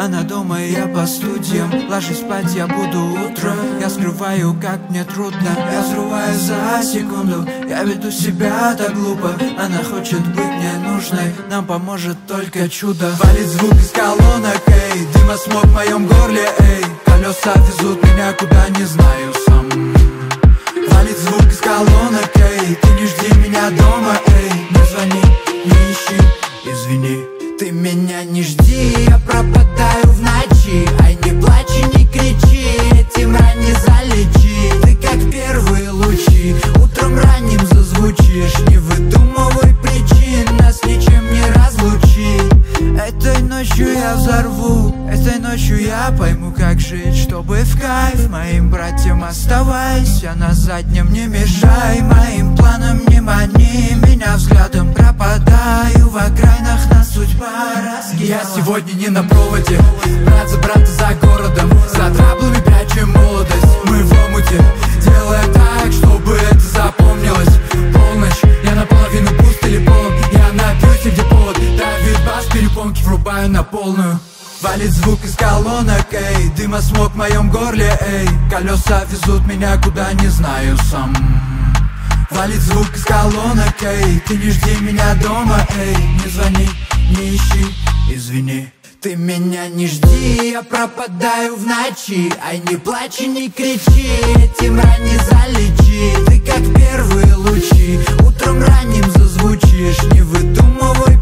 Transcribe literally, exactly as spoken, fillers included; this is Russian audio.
Она дома и я по студиям. Ложись спать, я буду утром. Я скрываю, как мне трудно. Я взрываю за секунду. Я веду себя так глупо. Она хочет быть мне нужной. Нам поможет только чудо. Валит звук из колонок, эй. Дыма, смог в моем горле, эй. Колеса везут меня куда не знаю сам. Валит звук из колонок, эй. Ты не жди меня дома, эй. Не звони, не ищи, извини. Ты меня не жди, я пропадаю в ночи. Ай, не плачь и не кричи, этим ран не залечи. Ты как первые лучи, утром ранним зазвучишь. Не выдумывай причин, нас ничем не разлучить. Этой ночью я взорву, этой ночью я пойму, как жить, чтобы в кайф моим братьям оставайся на заднем, не мешай моим планам, не мани меня взглядом. Пропадаю в окраинах, нас судьба раскидала. Я сегодня не на проводе, брат за брата за городом. За траблами прячем молодость, мы в омуте, делая так, чтобы это запомнилось. Полночь, я наполовину пуст или полон. Я напьюсь, где повод, давит бас, перепонки врубаю на полную. Валит звук из колонок, эй. Дыма, смог в моем горле, эй. Колеса везут меня куда не знаю сам. Валит звук из колонок, эй. Ты не жди меня дома, эй. Не звони, не ищи, извини. Ты меня не жди, я пропадаю в ночи. Ай, не плачь и не кричи, этим ран не залечи. Ты как первые лучи, утром ранним зазвучишь. Не выдумывай